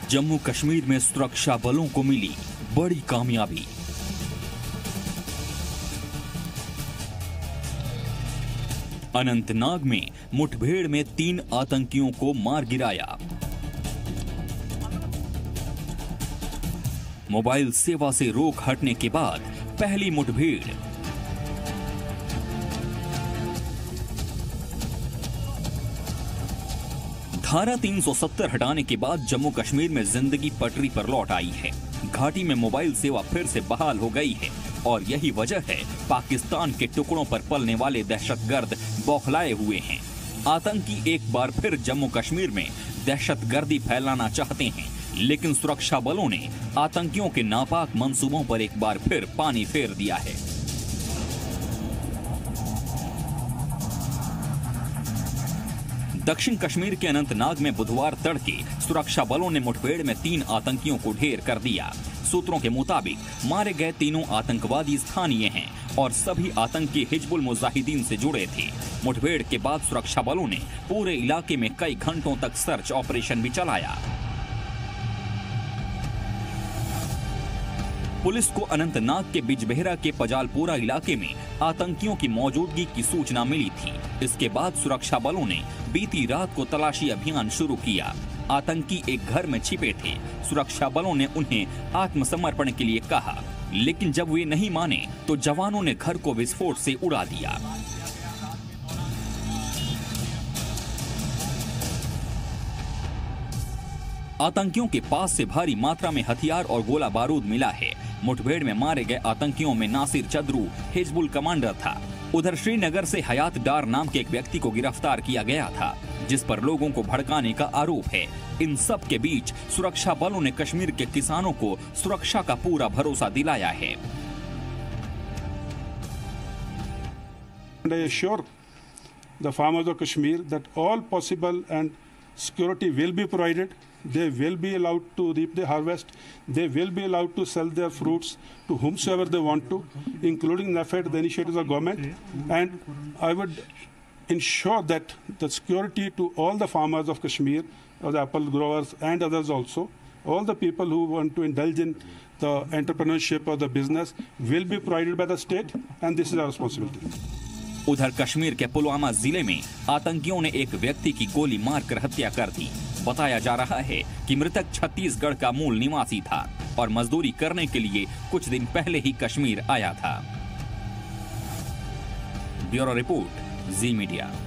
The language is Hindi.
जम्मू कश्मीर में सुरक्षा बलों को मिली बड़ी कामयाबी। अनंतनाग में मुठभेड़ में 3 आतंकियों को मार गिराया। मोबाइल सेवा से रोक हटने के बाद पहली मुठभेड़। धारा 370 हटाने के बाद जम्मू कश्मीर में जिंदगी पटरी पर लौट आई है। घाटी में मोबाइल सेवा फिर से बहाल हो गई है और यही वजह है पाकिस्तान के टुकड़ों पर पलने वाले दहशतगर्द बौखलाए हुए हैं। आतंकी एक बार फिर जम्मू कश्मीर में दहशतगर्दी फैलाना चाहते हैं, लेकिन सुरक्षा बलों ने आतंकियों के नापाक मंसूबों पर एक बार फिर पानी फेर दिया है। दक्षिण कश्मीर के अनंतनाग में बुधवार तड़के सुरक्षा बलों ने मुठभेड़ में 3 आतंकियों को ढेर कर दिया। सूत्रों के मुताबिक मारे गए तीनों आतंकवादी स्थानीय हैं और सभी आतंकी हिजबुल मुजाहिदीन से जुड़े थे। मुठभेड़ के बाद सुरक्षा बलों ने पूरे इलाके में कई घंटों तक सर्च ऑपरेशन भी चलाया। पुलिस को अनंतनाग के बिजबेहरा के पजालपुरा इलाके में आतंकियों की मौजूदगी की सूचना मिली थी। इसके बाद सुरक्षा बलों ने बीती रात को तलाशी अभियान शुरू किया। आतंकी एक घर में छिपे थे। सुरक्षा बलों ने उन्हें आत्मसमर्पण के लिए कहा, लेकिन जब वे नहीं माने तो जवानों ने घर को विस्फोट से उड़ा दिया। आतंकियों के पास से भारी मात्रा में हथियार और गोला बारूद मिला है। मुठभेड़ में मारे गए आतंकियों में नासिर चद्रू हिजबुल कमांडर था। उधर श्रीनगर से हयात डार नाम के एक व्यक्ति को गिरफ्तार किया गया था, जिस पर लोगों को भड़काने का आरोप है। इन सब के बीच सुरक्षा बलों ने कश्मीर के किसानों को सुरक्षा का पूरा भरोसा दिलाया है। I assure the farmers of Kashmir that all possible and security will be provided. They will be allowed to reap the harvest. They will be allowed to sell their fruits to whomsoever they want to, including NAFED, the initiatives of government. And I would ensure that the security to all the farmers of Kashmir, or the apple growers and others also, all the people who want to indulge in the entrepreneurship or the business will be provided by the state, and this is our responsibility. उधर कश्मीर के पुलवामा जिले में आतंकियों ने एक व्यक्ति की गोली मारकर हत्या कर दी। बताया जा रहा है कि मृतक छत्तीसगढ़ का मूल निवासी था और मजदूरी करने के लिए कुछ दिन पहले ही कश्मीर आया था। Bureau report, Zee media.